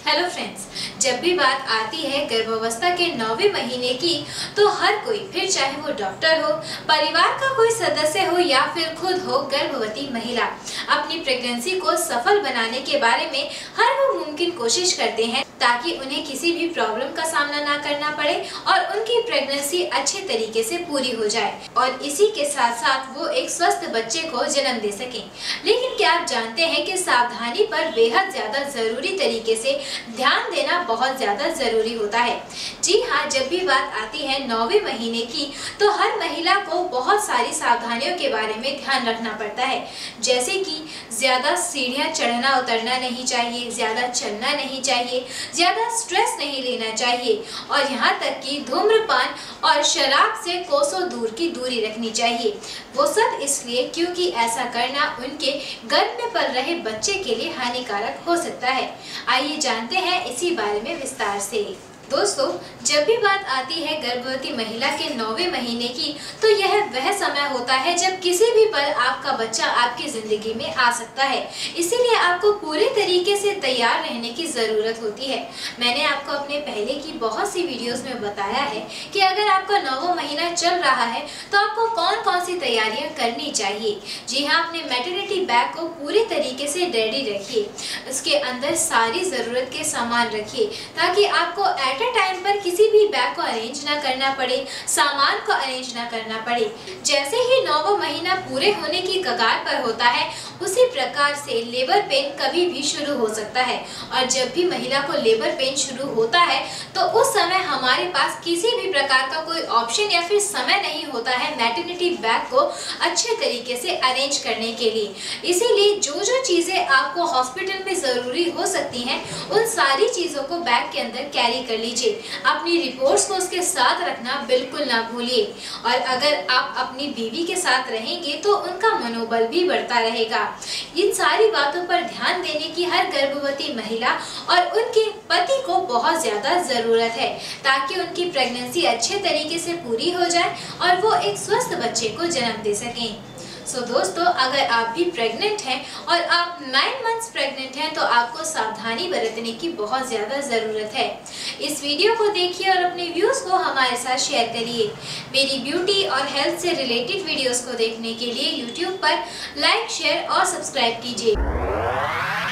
Hello friends, जब भी बात आती है गर्भावस्था के 9वें महीने की तो हर कोई, फिर चाहे वो डॉक्टर हो, परिवार का कोई सदस्य हो या फिर खुद हो गर्भवती महिला, अपनी प्रेगनेंसी को सफल बनाने के बारे में हर वो मुमकिन कोशिश करते हैं ताकि उन्हें किसी भी प्रॉब्लम का सामना ना करना पड़े और उनकी प्रेगनेंसी अच्छे तरीके से पूरी हो जाए और इसी के साथ साथ वो एक स्वस्थ बच्चे को जन्म दे सकें। लेकिन क्या आप जानते हैं कि सावधानी पर बेहद ज्यादा जरूरी तरीके से ध्यान देना बहुत ज्यादा जरूरी होता है। जी हाँ, जब भी बात आती है 9वें महीने की तो हर महिला को बहुत सारी सावधानियों के बारे में ध्यान रखना पड़ता है, जैसे कि ज्यादा सीढ़ियां चढ़ना उतरना नहीं चाहिए, ज्यादा चलना नहीं चाहिए, ज्यादा स्ट्रेस नहीं लेना चाहिए और यहाँ तक कि धूम्रपान और शराब से कोसों दूर की दूरी रखनी चाहिए। वो सब इसलिए क्योंकि ऐसा करना उनके गर्भ में पल रहे बच्चे के लिए हानिकारक हो सकता है। आइए जानते हैं इसी बारे में विस्तार से। दोस्तों, जब भी बात आती है गर्भवती महिला के 9वें महीने की तो यह वह समय होता है जब किसी भी पल आपका बच्चा आपकी जिंदगी में आ सकता है। इसीलिए आपको पूरे तरीके से तैयार रहने की जरूरत होती है। मैंने आपको अपने पहले की बहुत सी वीडियोस में बताया है कि अगर आपका 9वां महीना चल रहा है तो आपको कौन कौन सी तैयारियां करनी चाहिए। जी हाँ, अपने मैटरनिटी बैग को पूरे तरीके से रेडी रखिए, उसके अंदर सारी जरूरत के सामान रखिए ताकि आपको एट अ टाइम पर किसी भी बैग को अरेंज ना करना पड़े, सामान को अरेंज ना करना पड़े। जैसे ही 9वां महीना पूरे होने की कगार पर होता है उसी प्रकार से लेबर पेन कभी भी शुरू हो सकता है और जब भी महिला को लेबर पेन शुरू होता है तो उस समय हमारे पास किसी भी प्रकार का कोई ऑप्शन या फिर समय नहीं होता है मैटरनिटी बैग को अच्छे तरीके से अरेंज करने के लिए। इसीलिए जो जो चीजें आपको हॉस्पिटल में जरूरी हो सकती हैं उन सारी चीजों को बैग के अंदर कैरी कर लीजिए। अपनी रिपोर्ट्स को उसके साथ रखना बिल्कुल ना भूलिए और अगर आप अपनी बीवी के साथ रहेंगे तो उनका मनोबल भी बढ़ता रहेगा। इन सारी बातों पर ध्यान देने की हर गर्भवती महिला और उनके पति को बहुत ज्यादा जरूरत है ताकि उनकी प्रेगनेंसी अच्छे तरीके से पूरी हो जाए और वो एक स्वस्थ बच्चे को जन्म दे सकें। दोस्तों, अगर आप भी प्रेग्नेंट हैं और आप 9 मंथ्स प्रेग्नेंट हैं तो आपको सावधानी बरतने की बहुत ज़्यादा ज़रूरत है। इस वीडियो को देखिए और अपने व्यूज़ को हमारे साथ शेयर करिए। मेरी ब्यूटी और हेल्थ से रिलेटेड वीडियोस को देखने के लिए यूट्यूब पर लाइक, शेयर और सब्सक्राइब कीजिए।